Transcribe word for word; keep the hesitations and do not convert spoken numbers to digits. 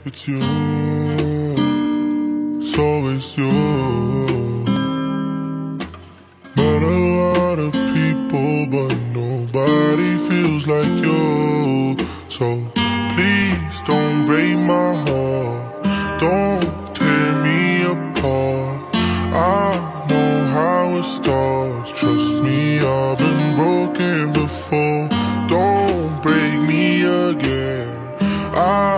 It's you, it's always you. Met a lot of people, but nobody feels like you. So please don't break my heart, don't tear me apart. I know how it starts, trust me, I've been broken before. Don't break me again. I